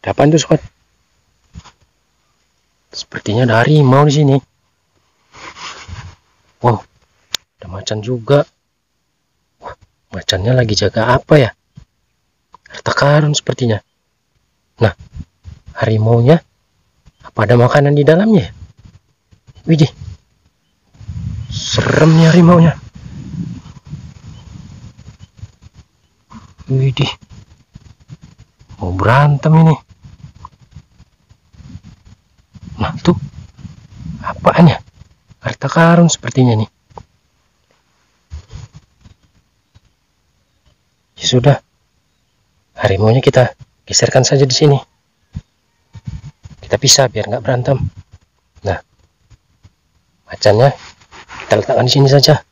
Ada apaan tuh, sobat? Sepertinya ada harimau di sini. Wow, ada macan juga. Wah, macannya lagi jaga apa ya? Harta karun sepertinya. Nah, harimaunya apa ada makanan di dalamnya? Widih, seremnya harimaunya. Widih, mau berantem ini. Nah, tuh apaan ya? Harta karun sepertinya nih. Ya sudah, harimaunya kita geserkan saja di sini. Kita pisah biar nggak berantem. Nah, macannya kita letakkan di sini saja.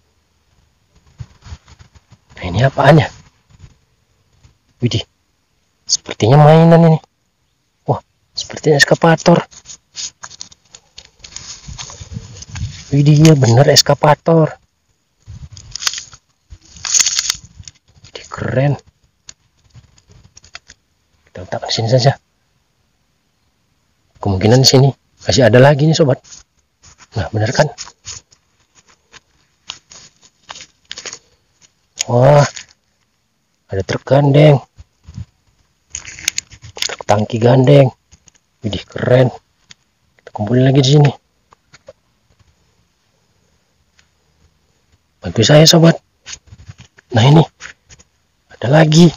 Nah, ini apaan ya? Widih, sepertinya mainan ini. Wah, sepertinya eskapator. Widih, ya bener eskapator. Widih, keren. Kita letakkan di sini saja. Kemungkinan di sini masih ada lagi nih, sobat. Nah, bener kan? Wah, ada truk gandeng, truk tangki gandeng. Widih, keren. Kita kumpulin lagi di sini. Bantu saya, sobat. Nah, ini ada lagi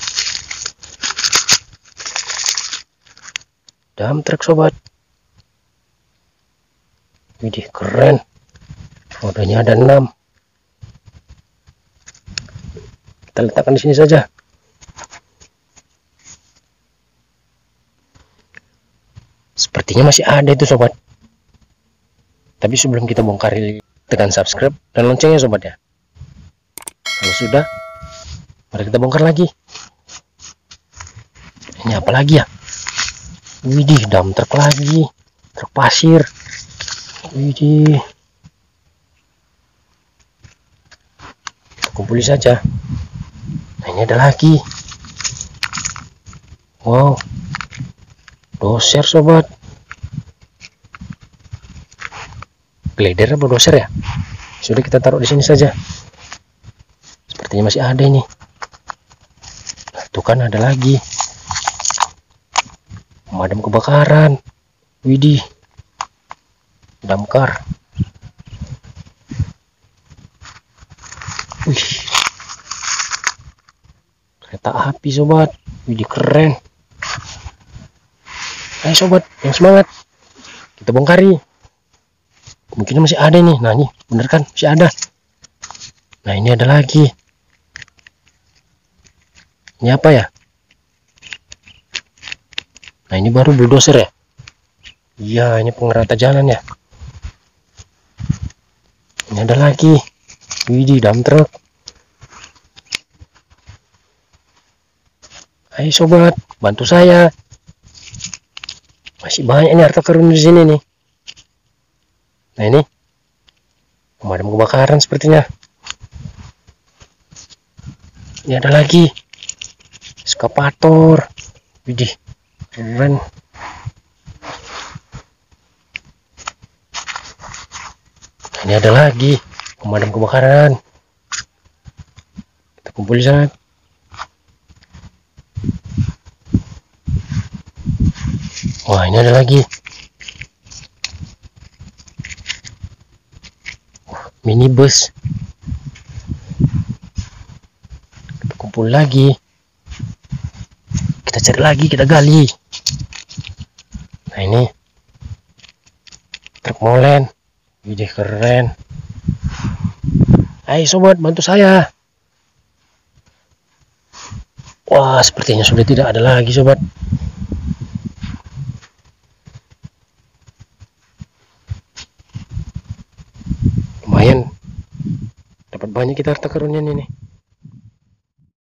dump truck, sobat. Widih, keren. Rodanya ada 6. Kita letakkan di sini saja. Sepertinya masih ada itu, sobat. Tapi sebelum kita bongkar, tekan subscribe dan loncengnya, sobat ya. Kalau sudah, mari kita bongkar lagi. Ini apa lagi ya? Widih, dump truck lagi, truk pasir. Widih, kita kumpulin saja. Nah, ini ada lagi. Wow, doser, sobat. Glider apa doser ya? Sudah, kita taruh di sini saja. Sepertinya masih ada ini. Nah, tuh kan ada lagi. Pemadam kebakaran. Widih, damkar. Wih, kereta api, sobat. Widih, keren. Ayo, sobat, yang semangat. Kita bongkari. Mungkin masih ada nih. Nah, ini bener kan, masih ada. Nah, ini ada lagi. Ini apa ya? Nah, ini baru bulldozer ya? Iya, ini pengerata jalan ya. Ini ada lagi. Widih, dump truck. Ayo, sobat, bantu saya. Masih banyak ini harta karun di sini nih. Nah, ini pemadam kebakaran sepertinya. Ini ada lagi eskapator. Widih, keren. Ini ada lagi pemadam kebakaran. Kita kumpulin sana. Wah, ini ada lagi minibus. Kita kumpul lagi. Kita cari lagi, kita gali. Nah, ini truk molen. Widih, keren. Ayo, sobat, bantu saya. Wah, sepertinya sudah tidak ada lagi, sobat. Lumayan, dapat banyak kita harta karunnya ini.